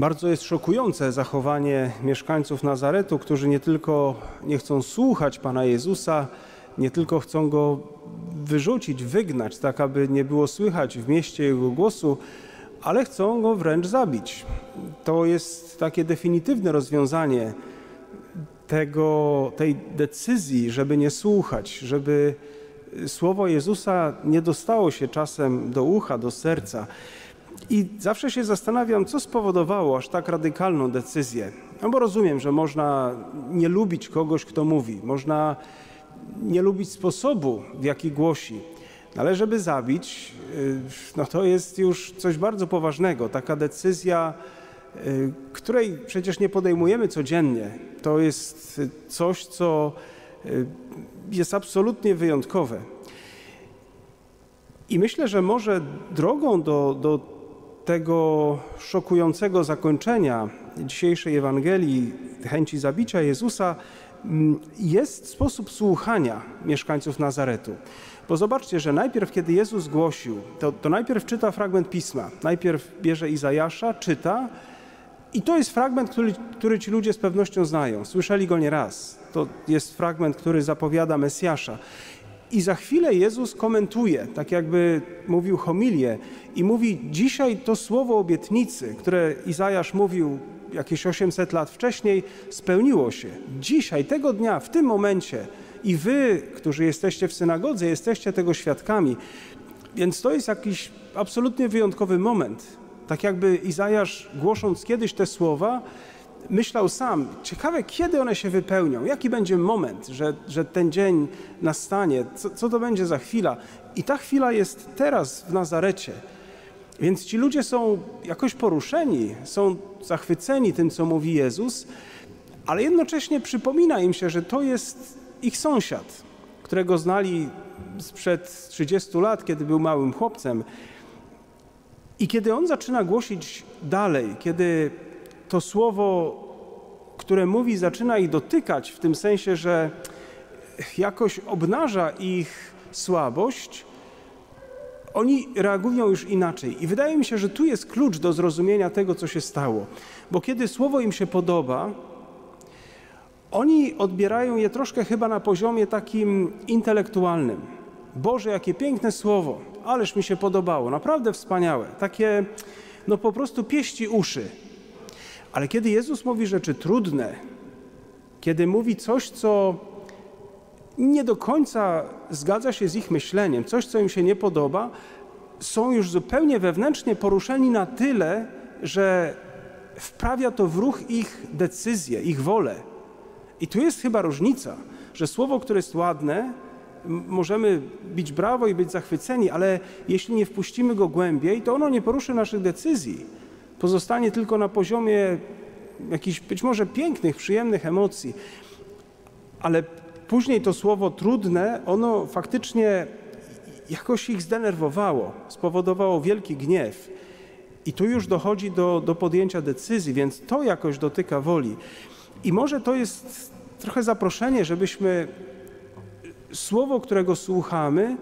Bardzo jest szokujące zachowanie mieszkańców Nazaretu, którzy nie tylko nie chcą słuchać Pana Jezusa, nie tylko chcą Go wyrzucić, wygnać, tak aby nie było słychać w mieście Jego głosu, ale chcą Go wręcz zabić. To jest takie definitywne rozwiązanie tej decyzji, żeby nie słuchać, żeby słowo Jezusa nie dostało się czasem do ucha, do serca. I zawsze się zastanawiam, co spowodowało aż tak radykalną decyzję. No bo rozumiem, że można nie lubić kogoś, kto mówi, można nie lubić sposobu, w jaki głosi, ale żeby zabić, no to jest już coś bardzo poważnego. Taka decyzja, której przecież nie podejmujemy codziennie, to jest coś, co jest absolutnie wyjątkowe. I myślę, że może drogą do tego szokującego zakończenia dzisiejszej Ewangelii, chęci zabicia Jezusa, jest sposób słuchania mieszkańców Nazaretu. Bo zobaczcie, że najpierw, kiedy Jezus głosił, to najpierw czyta fragment Pisma. Najpierw bierze Izajasza, czyta i to jest fragment, który ci ludzie z pewnością znają. Słyszeli go nieraz. To jest fragment, który zapowiada Mesjasza. I za chwilę Jezus komentuje, tak jakby mówił homilię i mówi: dzisiaj to słowo obietnicy, które Izajasz mówił jakieś 800 lat wcześniej, spełniło się. Dzisiaj, tego dnia, w tym momencie i wy, którzy jesteście w synagodze, jesteście tego świadkami. Więc to jest jakiś absolutnie wyjątkowy moment. Tak jakby Izajasz, głosząc kiedyś te słowa, myślał sam, ciekawe, kiedy one się wypełnią, jaki będzie moment, że ten dzień nastanie, co to będzie za chwila. I ta chwila jest teraz w Nazarecie. Więc ci ludzie są jakoś poruszeni, są zachwyceni tym, co mówi Jezus, ale jednocześnie przypomina im się, że to jest ich sąsiad, którego znali sprzed 30 lat, kiedy był małym chłopcem. I kiedy on zaczyna głosić dalej, kiedy to słowo, które mówi, zaczyna ich dotykać w tym sensie, że jakoś obnaża ich słabość, oni reagują już inaczej. I wydaje mi się, że tu jest klucz do zrozumienia tego, co się stało. Bo kiedy słowo im się podoba, oni odbierają je troszkę chyba na poziomie takim intelektualnym. Boże, jakie piękne słowo, ależ mi się podobało, naprawdę wspaniałe. Takie, no po prostu pieści uszy. Ale kiedy Jezus mówi rzeczy trudne, kiedy mówi coś, co nie do końca zgadza się z ich myśleniem, coś, co im się nie podoba, są już zupełnie wewnętrznie poruszeni na tyle, że wprawia to w ruch ich decyzję, ich wolę. I tu jest chyba różnica, że słowo, które jest ładne, możemy bić brawo i być zachwyceni, ale jeśli nie wpuścimy go głębiej, to ono nie poruszy naszych decyzji. Pozostanie tylko na poziomie jakichś być może pięknych, przyjemnych emocji. Ale później to słowo trudne, ono faktycznie jakoś ich zdenerwowało, spowodowało wielki gniew. I tu już dochodzi do podjęcia decyzji, więc to jakoś dotyka woli. I może to jest trochę zaproszenie, żebyśmy słowo, którego słuchamy,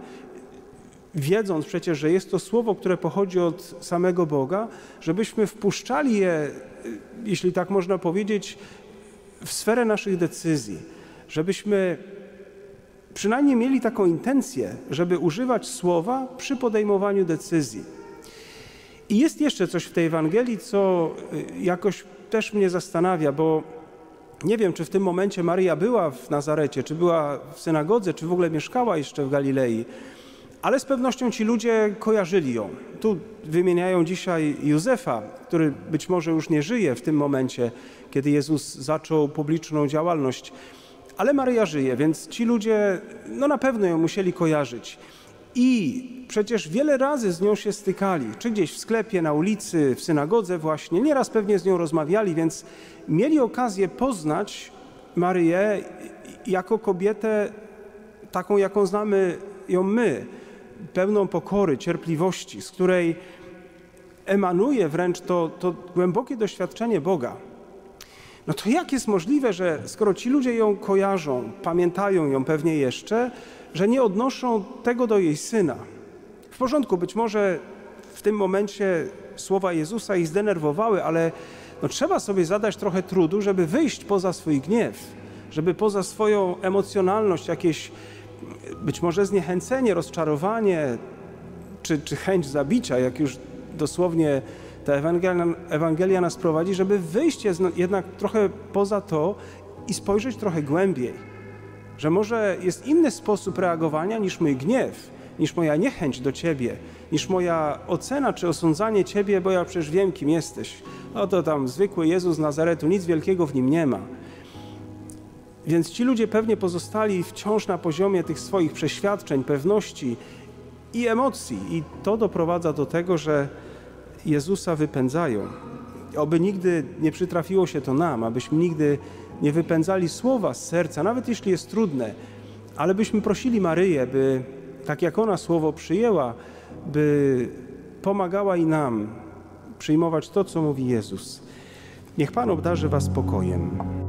wiedząc przecież, że jest to słowo, które pochodzi od samego Boga, żebyśmy wpuszczali je, jeśli tak można powiedzieć, w sferę naszych decyzji. Żebyśmy przynajmniej mieli taką intencję, żeby używać słowa przy podejmowaniu decyzji. I jest jeszcze coś w tej Ewangelii, co jakoś też mnie zastanawia, bo nie wiem, czy w tym momencie Maryja była w Nazarecie, czy była w synagodze, czy w ogóle mieszkała jeszcze w Galilei, ale z pewnością ci ludzie kojarzyli ją. Tu wymieniają dzisiaj Józefa, który być może już nie żyje w tym momencie, kiedy Jezus zaczął publiczną działalność, ale Maryja żyje, więc ci ludzie no na pewno ją musieli kojarzyć. I przecież wiele razy z nią się stykali, czy gdzieś w sklepie, na ulicy, w synagodze właśnie. Nieraz pewnie z nią rozmawiali, więc mieli okazję poznać Maryję jako kobietę taką, jaką znamy ją my, pełną pokory, cierpliwości, z której emanuje wręcz to głębokie doświadczenie Boga. No to jak jest możliwe, że skoro ci ludzie ją kojarzą, pamiętają ją pewnie jeszcze, że nie odnoszą tego do jej Syna? W porządku, być może w tym momencie słowa Jezusa ich zdenerwowały, ale no trzeba sobie zadać trochę trudu, żeby wyjść poza swój gniew, żeby poza swoją emocjonalność, jakieś być może zniechęcenie, rozczarowanie, czy chęć zabicia, jak już dosłownie ta Ewangelia nas prowadzi, żeby wyjść jednak trochę poza to i spojrzeć trochę głębiej. Że może jest inny sposób reagowania niż mój gniew, niż moja niechęć do Ciebie, niż moja ocena czy osądzanie Ciebie, bo ja przecież wiem, kim jesteś. No to tam zwykły Jezus z Nazaretu, nic wielkiego w nim nie ma. Więc ci ludzie pewnie pozostali wciąż na poziomie tych swoich przeświadczeń, pewności i emocji. I to doprowadza do tego, że Jezusa wypędzają. Oby nigdy nie przytrafiło się to nam, abyśmy nigdy nie wypędzali słowa z serca, nawet jeśli jest trudne, ale byśmy prosili Maryję, by tak jak ona słowo przyjęła, by pomagała i nam przyjmować to, co mówi Jezus. Niech Pan obdarzy was spokojem.